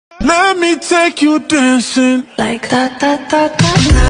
Let me take you dancing Like that, that, that, that.